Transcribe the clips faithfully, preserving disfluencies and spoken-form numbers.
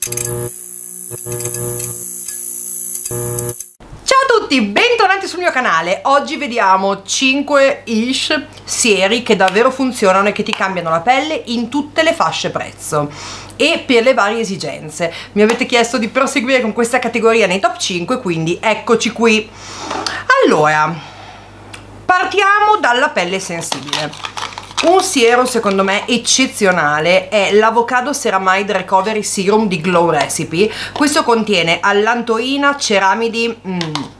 Ciao a tutti, bentornati sul mio canale. Oggi vediamo cinque ish sieri che davvero funzionano e che ti cambiano la pelle in tutte le fasce prezzo e per le varie esigenze. Mi avete chiesto di proseguire con questa categoria nei top cinque, quindi eccoci qui. Allora, partiamo dalla pelle sensibile. Un siero secondo me eccezionale è l'Avocado Ceramide Recovery Serum di Glow Recipe. Questo contiene allantoina, ceramidi, mm,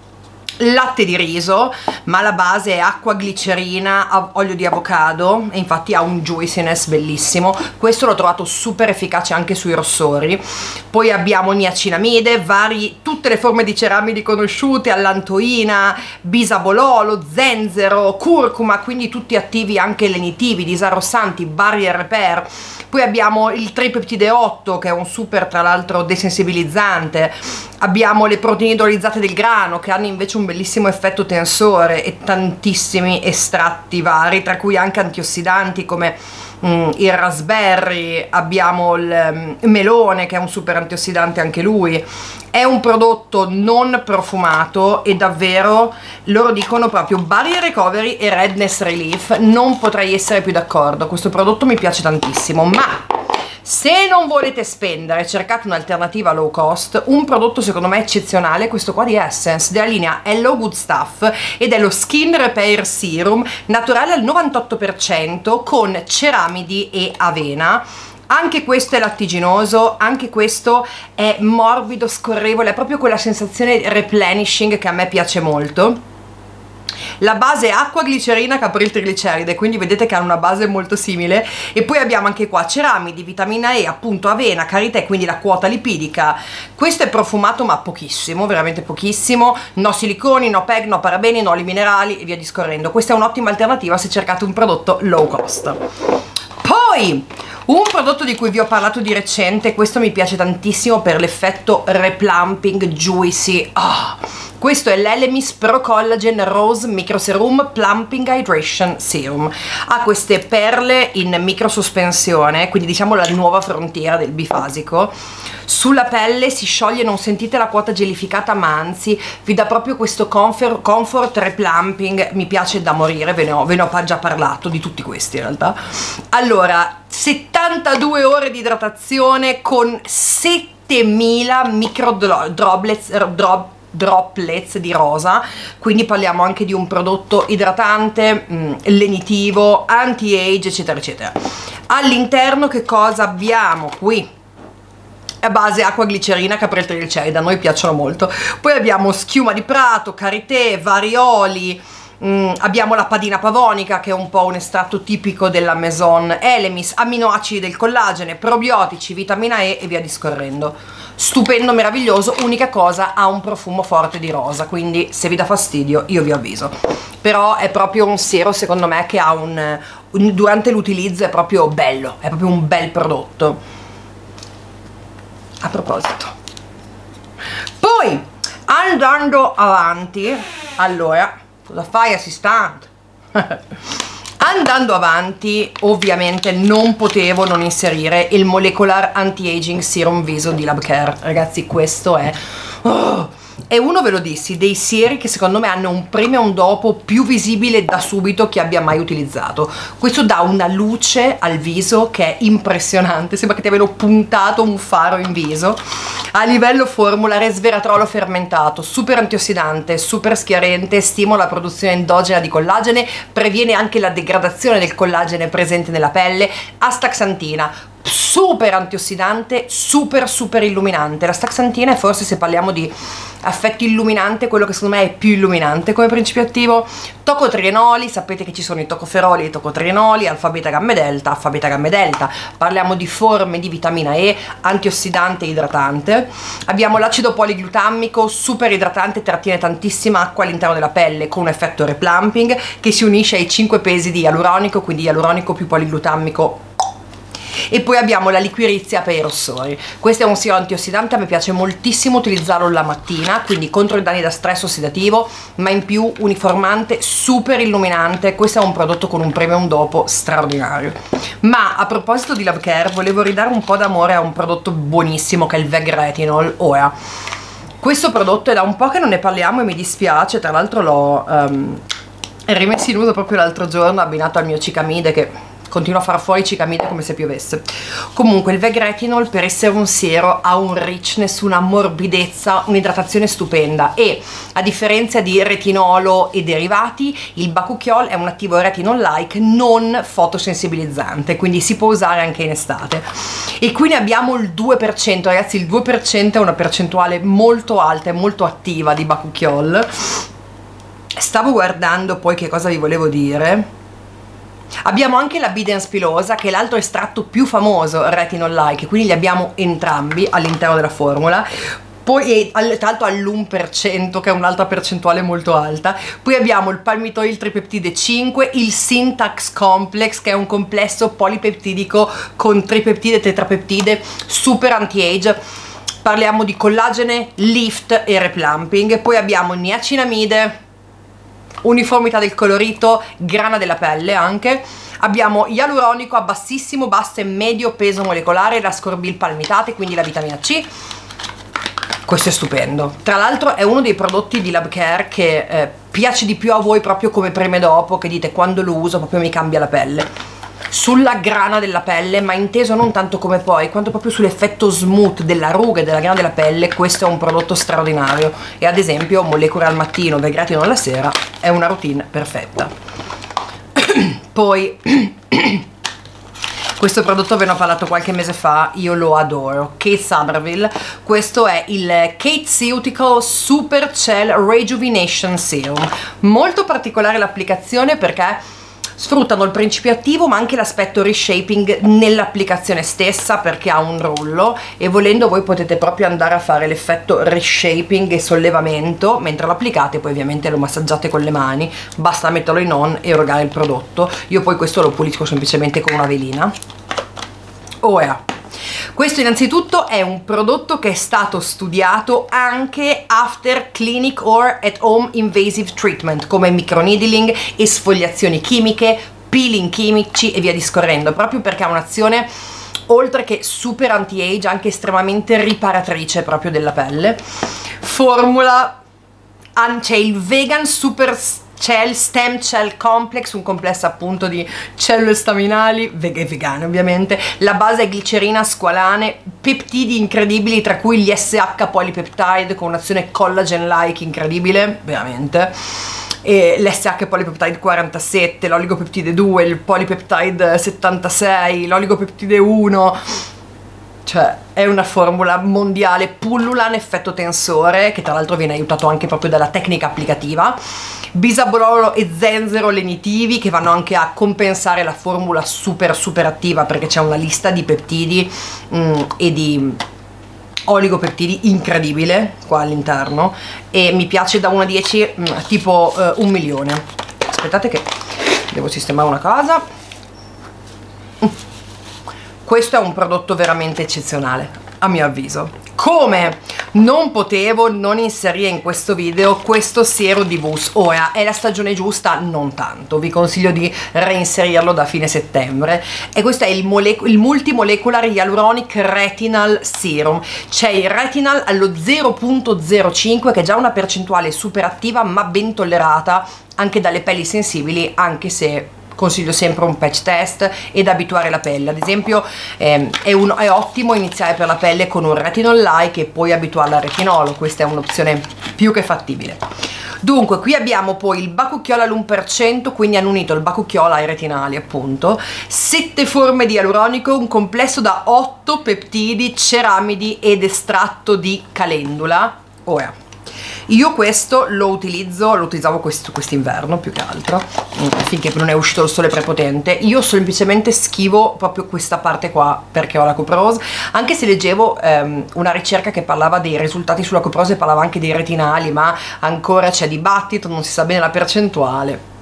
latte di riso, ma la base è acqua, glicerina, olio di avocado e infatti ha un juiciness bellissimo. Questo l'ho trovato super efficace anche sui rossori. Poi abbiamo niacinamide, vari, tutte le forme di ceramidi conosciute, allantoina, bisabololo, zenzero, curcuma, quindi tutti attivi anche lenitivi, disarrossanti, barrier repair. Poi abbiamo il tripeptide otto che è un super, tra l'altro, desensibilizzante. Abbiamo le proteine idrolizzate del grano che hanno invece un bellissimo effetto tensore e tantissimi estratti vari, tra cui anche antiossidanti come mm, il raspberry. Abbiamo il um, melone che è un super antiossidante anche lui. È un prodotto non profumato e davvero loro dicono proprio barrier recovery e redness relief. Non potrei essere più d'accordo, questo prodotto mi piace tantissimo. Ma se non volete spendere, cercate un'alternativa low cost. Un prodotto secondo me eccezionale, questo qua di Essence della linea Hello Good Stuff, ed è lo Skin Repair Serum naturale al novantotto per cento con ceramidi e avena. Anche questo è lattiginoso, anche questo è morbido, scorrevole, è proprio quella sensazione replenishing che a me piace molto. La base è acqua, glicerina, capril trigliceride, quindi vedete che hanno una base molto simile. E poi abbiamo anche qua ceramidi, vitamina E, appunto avena, karité, quindi la quota lipidica. Questo è profumato ma pochissimo, veramente pochissimo. No siliconi, no P E G, no parabeni, no oli minerali e via discorrendo. Questa è un'ottima alternativa se cercate un prodotto low cost. Poi un prodotto di cui vi ho parlato di recente, questo mi piace tantissimo per l'effetto replumping juicy. Oh, questo è l'Elemis Pro Collagen Rose Micro Serum Plumping Hydration Serum. Ha queste perle in microsospensione, quindi diciamo la nuova frontiera del bifasico. Sulla pelle si scioglie, non sentite la quota gelificata, ma anzi vi dà proprio questo comfort, comfort replumping. Mi piace da morire, ve ne ho, ve ne ho già parlato di tutti questi in realtà. Allora, settantadue ore di idratazione con settemila micro droplets, drop, droplets di rosa, quindi parliamo anche di un prodotto idratante, mh, lenitivo, anti-age, eccetera eccetera. All'interno che cosa abbiamo qui? A base acqua, glicerina, capril trigliceride, a noi piacciono molto. Poi abbiamo schiuma di prato, karité, vari oli. Mm, abbiamo la padina pavonica che è un po' un estratto tipico della Maison Elemis, aminoacidi del collagene, probiotici, vitamina E e via discorrendo. Stupendo, meraviglioso. Unica cosa, ha un profumo forte di rosa, quindi se vi dà fastidio io vi avviso. Però è proprio un siero secondo me che ha un, un durante l'utilizzo è proprio bello, è proprio un bel prodotto. A proposito, poi andando avanti, allora cosa fai assistante? Andando avanti ovviamente non potevo non inserire il Molecular Anti-Aging Serum Viso di Labcare. Ragazzi, questo è oh, è uno, ve lo dissi, dei sieri che secondo me hanno un prima e un dopo più visibile da subito che abbia mai utilizzato. Questo dà una luce al viso che è impressionante, sembra che ti abbiano puntato un faro in viso. A livello formula, resveratrolo fermentato, super antiossidante, super schiarente, stimola la produzione endogena di collagene, previene anche la degradazione del collagene presente nella pelle, astaxantina, super antiossidante, super super illuminante. La astaxantina è forse, se parliamo di effetto illuminante, quello che secondo me è più illuminante come principio attivo. Tocotrienoli, sapete che ci sono i tocoferoli e i tocotrienoli, alfa beta gamme delta, alfa beta gamme delta. Parliamo di forme di vitamina E, antiossidante e idratante. Abbiamo l'acido poliglutammico, super idratante, trattiene tantissima acqua all'interno della pelle con un effetto replumping che si unisce ai cinque pesi di ialuronico, quindi ialuronico più poliglutammico E poi abbiamo la liquirizia per i rossori. Questo è un siero antiossidante, a me piace moltissimo utilizzarlo la mattina, quindi contro i danni da stress ossidativo, ma in più uniformante, super illuminante. Questo è un prodotto con un premium dopo straordinario. Ma a proposito di Love Care, volevo ridare un po' d'amore a un prodotto buonissimo che è il Veg Retinol. Ora, questo prodotto è da un po' che non ne parliamo e mi dispiace, tra l'altro l'ho um, rimesso in uso proprio l'altro giorno abbinato al mio Cicamide, che continua a far fuori Cicamide come se piovesse. Comunque il Veg Retinol, per essere un siero, ha un richness, una morbidezza, un'idratazione stupenda, e a differenza di retinolo e derivati, il Bakuchiol è un attivo retinol-like non fotosensibilizzante, quindi si può usare anche in estate. E qui ne abbiamo il due per cento, ragazzi. Il due per cento è una percentuale molto alta e molto attiva di Bakuchiol. Stavo guardando poi che cosa vi volevo dire. Abbiamo anche la Biden spilosa, che è l'altro estratto più famoso retinol-like, quindi li abbiamo entrambi all'interno della formula. Poi tra l'altro all'uno per cento, che è un'altra percentuale molto alta. Poi abbiamo il Palmitoyl tripeptide cinque, il Syntax Complex, che è un complesso polipeptidico con tripeptide e tetrapeptide, super anti-age. Parliamo di collagene, lift e replumping. Poi abbiamo niacinamide, uniformità del colorito, grana della pelle anche. Abbiamo ialuronico a bassissimo, basso e medio peso molecolare, l'ascorbil palmitate, quindi la vitamina C. Questo è stupendo. Tra l'altro è uno dei prodotti di Love Care che eh, piace di più a voi proprio come prima e dopo, che dite quando lo uso proprio mi cambia la pelle. Sulla grana della pelle, ma inteso non tanto come poi, quanto proprio sull'effetto smooth della ruga e della grana della pelle. Questo è un prodotto straordinario, e ad esempio molecole al mattino, Veg Retinol la sera, è una routine perfetta. Poi questo prodotto ve ne ho parlato qualche mese fa, io lo adoro, Kate Somerville. Questo è il Kate Ceutical Super Cell Rejuvenation Serum. Molto particolare l'applicazione perché sfruttano il principio attivo ma anche l'aspetto reshaping nell'applicazione stessa, perché ha un rullo e volendo voi potete proprio andare a fare l'effetto reshaping e sollevamento mentre lo applicate. Poi ovviamente lo massaggiate con le mani, basta metterlo in on e erogare il prodotto. Io poi questo lo pulisco semplicemente con una velina. Ora, questo innanzitutto è un prodotto che è stato studiato anche after clinic or at home invasive treatment, come microneedling, esfoliazioni chimiche, peeling chimici e via discorrendo, proprio perché ha un'azione oltre che super anti-age anche estremamente riparatrice proprio della pelle. Formula, c'è il Vegan Super Cell Stem Cell Complex, un complesso appunto di cellule staminali veg vegane ovviamente. La base è glicerina, squalane, peptidi incredibili, tra cui gli S H polipeptide con un'azione collagen-like incredibile, veramente. E l'S H polipeptide quarantasette, l'oligopeptide due, il polipeptide settantasei, l'oligopeptide uno. Cioè è una formula mondiale, pullula in effetto tensore, che tra l'altro viene aiutato anche proprio dalla tecnica applicativa. Bisabololo e zenzero lenitivi, che vanno anche a compensare la formula super super attiva, perché c'è una lista di peptidi mm, e di oligopeptidi incredibile qua all'interno, e mi piace da uno a dieci mm, tipo uh, un milione. Aspettate che devo sistemare una cosa. mm. Questo è un prodotto veramente eccezionale a mio avviso. Come non potevo non inserire in questo video questo siero di Boost. Ora è la stagione giusta? Non tanto, vi consiglio di reinserirlo da fine settembre. E questo è il, il Multimolecular Hyaluronic Retinal Serum. C'è il retinal allo zero virgola zero cinque, che è già una percentuale super attiva ma ben tollerata anche dalle pelli sensibili, anche se consiglio sempre un patch test ed abituare la pelle. Ad esempio ehm, è, un, è ottimo iniziare per la pelle con un retinol like e poi abituarla al retinolo. Questa è un'opzione più che fattibile. Dunque qui abbiamo poi il Bakuchiol all'uno per cento, quindi hanno unito il Bakuchiol ai retinali appunto, sette forme di ialuronico, un complesso da otto peptidi, ceramidi ed estratto di calendula. Ora io questo lo utilizzo, lo utilizzavo quest'inverno più che altro, finché non è uscito il sole prepotente. Io semplicemente schivo proprio questa parte qua perché ho la cuprose, anche se leggevo ehm, una ricerca che parlava dei risultati sulla cuprose e parlava anche dei retinali, ma ancora c'è dibattito, non si sa bene la percentuale.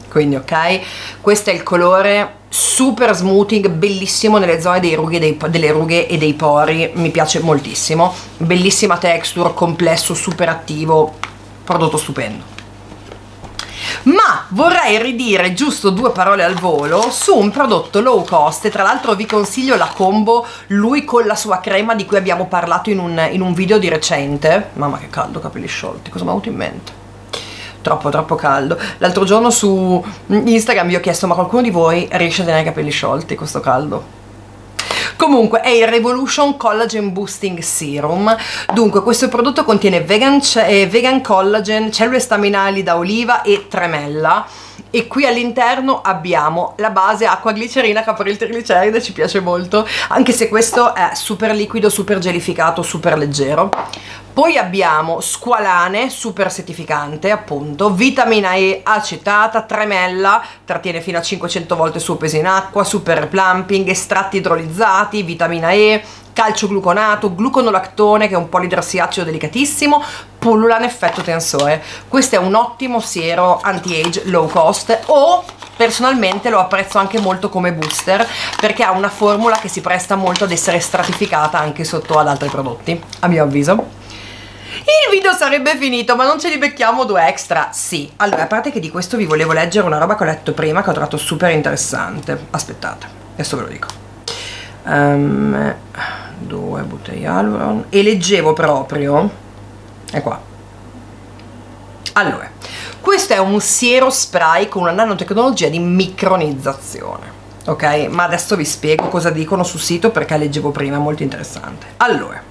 quindi ok, questo è il colore, super smoothing, bellissimo nelle zone dei rughe, dei, delle rughe e dei pori, mi piace moltissimo, bellissima texture, complesso, super attivo, prodotto stupendo. Ma vorrei ridire giusto due parole al volo su un prodotto low cost, e tra l'altro vi consiglio la combo lui con la sua crema di cui abbiamo parlato in un, in un video di recente. Mamma che caldo, capelli sciolti, cosa mi è venuto in mente? Troppo troppo caldo. L'altro giorno su Instagram vi ho chiesto: ma qualcuno di voi riesce a tenere i capelli sciolti con sto caldo? Comunque è il Revolution Collagen Boosting Serum. Dunque questo prodotto contiene vegan, eh, vegan collagen, cellule staminali da oliva e tremella, e qui all'interno abbiamo la base acqua glicerina, capril trigliceride, ci piace molto, anche se questo è super liquido, super gelificato, super leggero. Poi abbiamo squalane, super settificante appunto, vitamina E acetata, tremella, trattiene fino a cinquecento volte il suo peso in acqua, super plumping, estratti idrolizzati, vitamina E, calcio gluconato, gluconolactone che è un polidrossiacido delicatissimo, pullula effetto tensore. Questo è un ottimo siero anti-age low cost, o personalmente lo apprezzo anche molto come booster perché ha una formula che si presta molto ad essere stratificata anche sotto ad altri prodotti, a mio avviso. Il video sarebbe finito, ma non ce li becchiamo due extra. Sì, allora, a parte che di questo vi volevo leggere una roba che ho letto prima che ho trovato super interessante. Aspettate, adesso ve lo dico. um, Due bottiglie Hyaluron, e leggevo proprio, è qua. Allora, questo è un siero spray con una nanotecnologia di micronizzazione, ok? Ma adesso vi spiego cosa dicono sul sito perché leggevo prima, è molto interessante. Allora,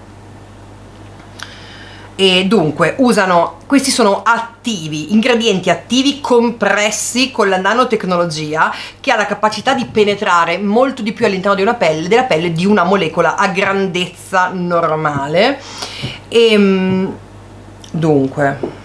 e dunque usano, questi sono attivi, ingredienti attivi compressi con la nanotecnologia che ha la capacità di penetrare molto di più all'interno di una pelle, della pelle di una molecola a grandezza normale. E dunque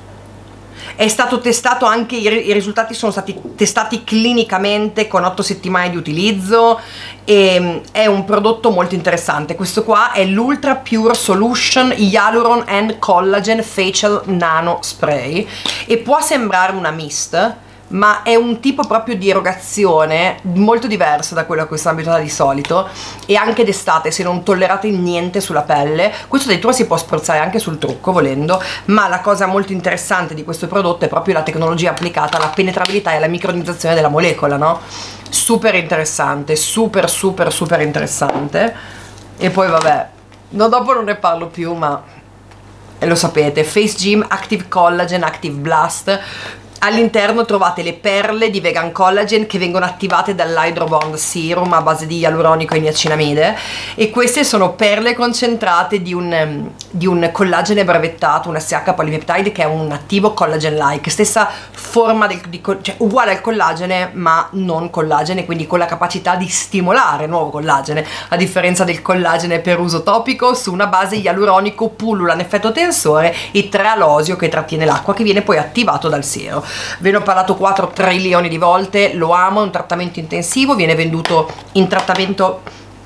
è stato testato anche, i risultati sono stati testati clinicamente con otto settimane di utilizzo, e è un prodotto molto interessante. Questo qua è l'Ultra Pure Solution Hyaluron and Collagen Facial Nano Spray, e può sembrare una mist, ma è un tipo proprio di erogazione molto diverso da quello a cui sono abituata di solito, e anche d'estate, se non tollerate niente sulla pelle, questo addirittura si può spruzzare anche sul trucco volendo. Ma la cosa molto interessante di questo prodotto è proprio la tecnologia applicata alla penetrabilità e alla micronizzazione della molecola, no? Super interessante, super super super interessante. E poi vabbè, no, dopo non ne parlo più, ma e lo sapete, Face Gym Active Collagen Active Blast. All'interno trovate le perle di vegan collagen che vengono attivate dall'Hydro Bond Serum a base di ialuronico e niacinamide, e queste sono perle concentrate di un, di un collagene brevettato, un S H polypeptide, che è un attivo collagen-like, stessa forma del, di, cioè uguale al collagene ma non collagene, quindi con la capacità di stimolare nuovo collagene, a differenza del collagene per uso topico su una base ialuronico, pullula, effetto tensore e trealosio che trattiene l'acqua, che viene poi attivato dal siero. Ve ne ho parlato quattro trilioni di volte, lo amo, è un trattamento intensivo, viene venduto in trattamento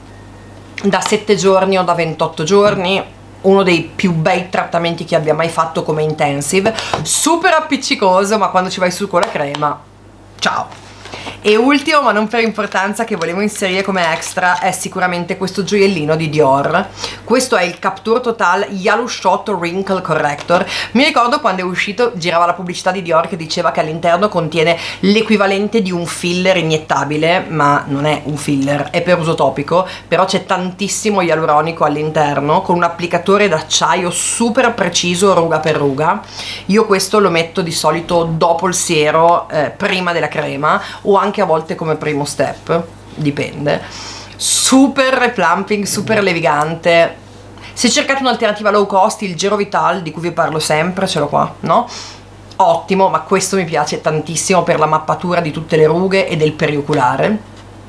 da sette giorni o da ventotto giorni, uno dei più bei trattamenti che abbia mai fatto come intensive, super appiccicoso, ma quando ci vai su con la crema, ciao. E ultimo, ma non per importanza, che volevo inserire come extra è sicuramente questo gioiellino di Dior. Questo è il Capture Total Yalu Shot Wrinkle Corrector. Mi ricordo quando è uscito, girava la pubblicità di Dior che diceva che all'interno contiene l'equivalente di un filler iniettabile, ma non è un filler, è per uso topico, però c'è tantissimo ialuronico all'interno, con un applicatore d'acciaio super preciso ruga per ruga. Io questo lo metto di solito dopo il siero, eh, prima della crema, o anche a volte come primo step, dipende. Super replumping, super levigante. Se cercate un'alternativa low cost, il Gero Vital, di cui vi parlo sempre, ce l'ho qua, no? Ottimo, ma questo mi piace tantissimo per la mappatura di tutte le rughe e del perioculare.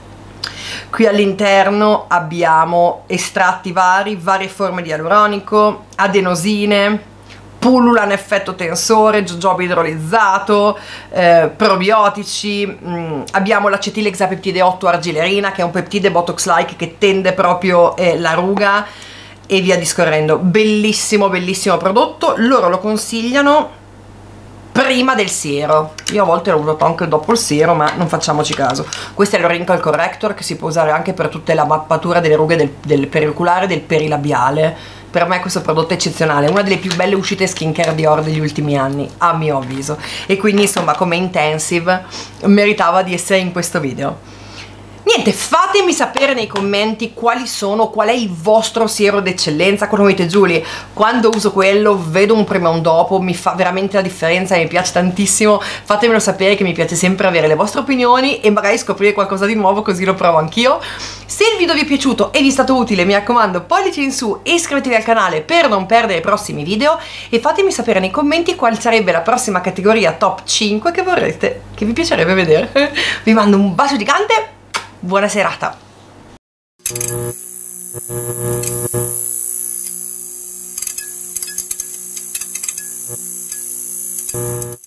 Qui all'interno abbiamo estratti vari, varie forme di ialuronico, adenosine, pullula in effetto tensore, jojoba idrolizzato, eh, probiotici, mh, abbiamo l'acetilexapeptide otto argilerina, che è un peptide botox like che tende proprio eh, la ruga, e via discorrendo. Bellissimo bellissimo prodotto, loro lo consigliano prima del siero. Io a volte l'ho usato anche dopo il siero, ma non facciamoci caso. Questo è il Wrinkle Corrector, che si può usare anche per tutte la mappatura delle rughe del, del perioculare e del perilabiale. Per me questo prodotto è eccezionale, una delle più belle uscite skincare di Dior degli ultimi anni, a mio avviso. E quindi insomma, come intensive meritava di essere in questo video. Niente, fatemi sapere nei commenti quali sono, qual è il vostro siero d'eccellenza. Come dite, Giulia, quando uso quello vedo un prima e un dopo, mi fa veramente la differenza, mi piace tantissimo. Fatemelo sapere, che mi piace sempre avere le vostre opinioni e magari scoprire qualcosa di nuovo, così lo provo anch'io. Se il video vi è piaciuto e vi è stato utile, mi raccomando, pollice in su e iscrivetevi al canale per non perdere i prossimi video, e fatemi sapere nei commenti quale sarebbe la prossima categoria top cinque che vorrete, che vi piacerebbe vedere. Vi mando un bacio gigante. Buona serata!